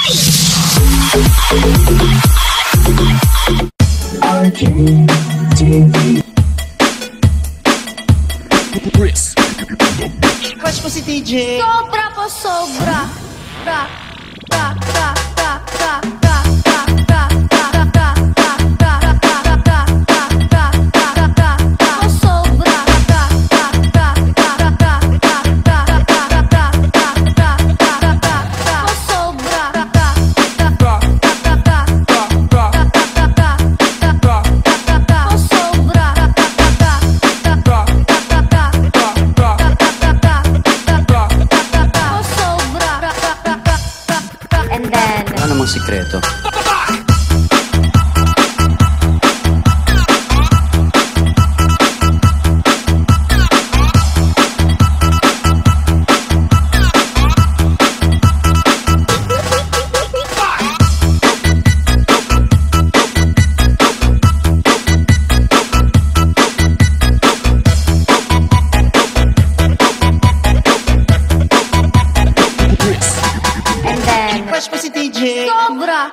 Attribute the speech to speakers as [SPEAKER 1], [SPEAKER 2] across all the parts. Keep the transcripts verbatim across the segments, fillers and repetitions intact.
[SPEAKER 1] R K T V.
[SPEAKER 2] Chris.
[SPEAKER 3] Crush mo si T J.
[SPEAKER 4] Sobra po, sobra. Ra, ra, ra, ra, ra, ra, ra, ra, ra, ra, ra, ra, ra, ra, ra, ra, ra, ra, ra, po, sobra. Ra, ra, ra, ra, ra, ra, ra, ra, ra, ra, ra, ra, ra, ra, po, sobra. Ra, ra, ra, ra, ra, ra, ra, ra, ra, ra, ra, ra, ra, po, sobra. And then
[SPEAKER 2] Ano namang sikreto?
[SPEAKER 4] And then
[SPEAKER 3] Crush mo si T J.
[SPEAKER 4] sobra.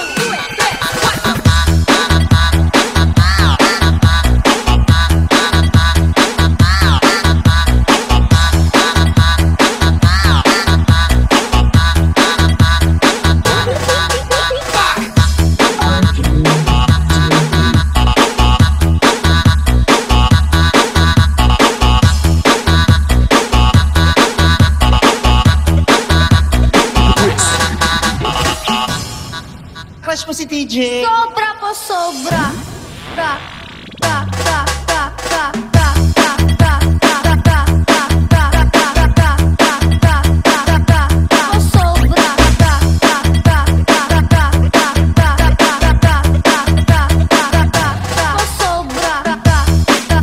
[SPEAKER 3] Crush mo si T J.
[SPEAKER 4] Sobra po, sobra. Ra, ra, ra, ra, ra, ra, ra, ra, ra, ra, ra, ra, ra, ra, ra, ra, ra, ra, ra, po, sobra. Ra, ra, ra, ra, ra, ra, ra, ra, ra, ra, ra, ra, ra, ra, po, sobra. Ra, ra, ra, ra, ra, ra, ra, ra, ra, ra, ra, ra,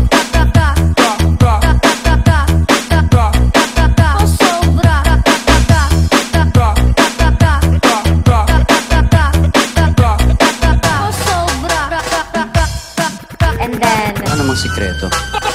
[SPEAKER 4] po, sobra. Ra, ra, ra, ra, ra, ra, ra, ra, ra, ra, and then
[SPEAKER 2] Ano namang sikreto?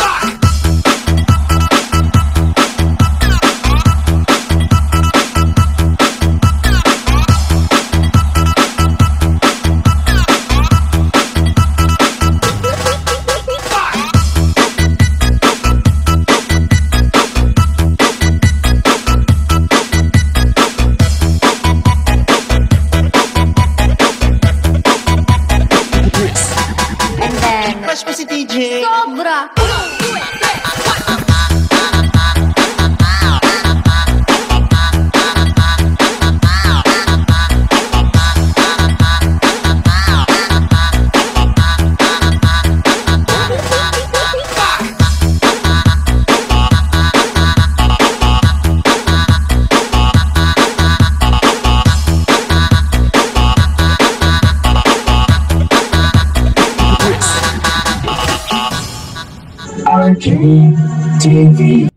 [SPEAKER 4] and then
[SPEAKER 3] Crush mo si T J.
[SPEAKER 4] sobra.
[SPEAKER 1] R K T V.